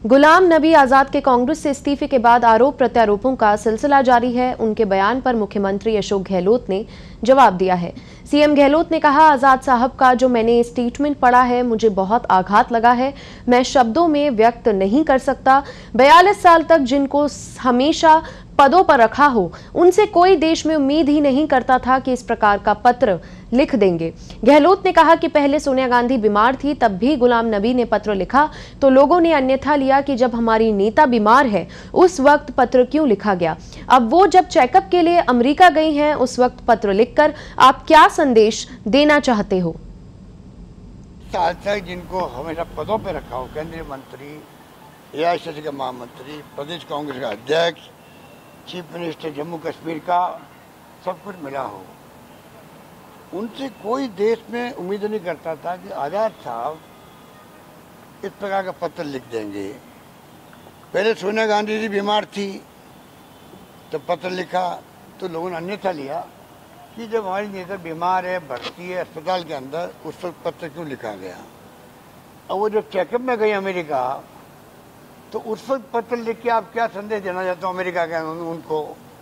गुलाम नबी आजाद के कांग्रेस से इस्तीफे के बाद आरोप प्रत्यारोपों का सिलसिला जारी है। उनके बयान पर मुख्यमंत्री अशोक गहलोत ने जवाब दिया है। सीएम गहलोत ने कहा, आजाद साहब का जो मैंने स्टेटमेंट पढ़ा है मुझे बहुत आघात लगा है, मैं शब्दों में व्यक्त नहीं कर सकता। 42 साल तक जिनको हमेशा पदों पर रखा हो, उनसे कोई देश में उम्मीद ही नहीं करता था कि इस प्रकार का पत्र लिख देंगे। गहलोत ने कहा कि पहले सोनिया गांधी बीमार थी, तब भी गुलाम नबी ने पत्र लिखा तो लोगों ने अन्यथा लिया कि जब हमारी नेता बीमार है उस वक्त पत्र क्यों लिखा गया। अब वो जब चेकअप के लिए अमेरिका गई हैं, उस वक्त पत्र लिखकर आप क्या संदेश देना चाहते हो? साल तक जिनको हमेशा पदों पर रखा हो, केंद्रीय मंत्री, एआईसीसी के महामंत्री, प्रदेश कांग्रेस का अध्यक्ष, चीफ मिनिस्टर जम्मू कश्मीर का, सब कुछ मिला हो, उनसे कोई देश में उम्मीद नहीं करता था कि आजाद साहब इस प्रकार का पत्र लिख देंगे। पहले सोनिया गांधी जी बीमार थी तो पत्र लिखा तो लोगों ने अन्यथा लिया कि जब हमारी नेता बीमार है, भर्ती है अस्पताल के अंदर, उस वक्त पत्र क्यों लिखा गया। अब वो जब चेकअप में गई अमेरिका तो उस वक्त पत्र लिख के आप क्या संदेश देना चाहते हो अमेरिका के उनको।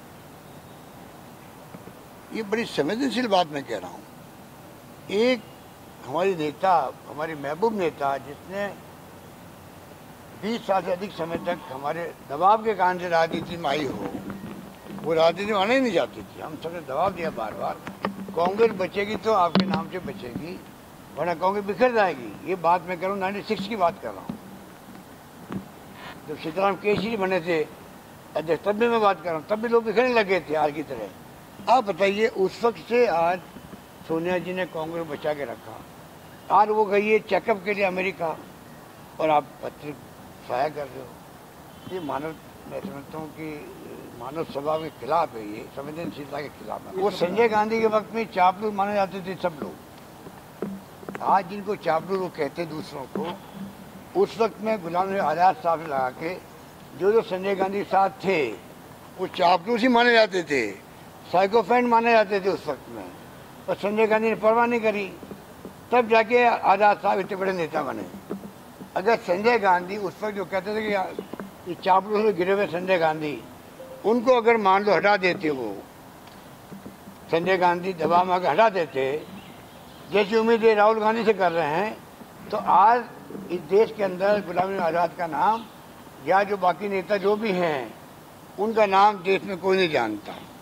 ये बड़ी संवेदनशील बात मैं कह रहा हूँ। एक हमारी नेता, हमारी महबूब नेता, जिसने 20 साल से अधिक समय तक हमारे दबाव के कारण से राजनीति में आई हो, वो राजनीति में आना ही नहीं चाहती थी। हम सबने दबाव दिया बार बार, कांग्रेस बचेगी तो आपके नाम से बचेगी, वरना कांग्रेस बिखर जाएगी। ये बात मैं कर रहा हूँ, 96 की बात कर रहा हूँ, जब सीताराम केसरी बने थे अध्यक्ष, तब भी मैं बात कर रहा हूँ, तब भी लोग बिखरने लगे थे आज की तरह। आप बताइए, उस वक्त से आज सोनिया जी ने कांग्रेस बचा के रखा। आज वो गई है चेकअप के लिए अमेरिका और आप पत्र शाया कर रहे हो। ये मानव, मैं समझता हूँ कि मानव स्वभाव के खिलाफ है, ये संवेदनशीलता के खिलाफ है। वो संजय गांधी के वक्त में चापलूस माने जाते थे सब लोग। आज जिनको चापलूस वो कहते दूसरों को, उस वक्त में गुलाम नबी आजाद साहब से लगा के जो संजय गांधी के साथ थे वो चापलूस ही माने जाते थे, साइकोफेंट माने जाते थे उस वक्त में। और संजय गांधी ने परवाह नहीं करी, तब जाके आजाद साहब इतने बड़े नेता बने। अगर संजय गांधी उस वक्त जो कहते थे कि ये चापलूस में गिरे हुए संजय गांधी, उनको अगर मान लो हटा देते, वो संजय गांधी दबाव में हटा देते, जैसी उम्मीद राहुल गांधी से कर रहे हैं, तो आज इस देश के अंदर गुलाम नबी आजाद का नाम या जो बाकी नेता जो भी हैं उनका नाम देश में कोई नहीं जानता।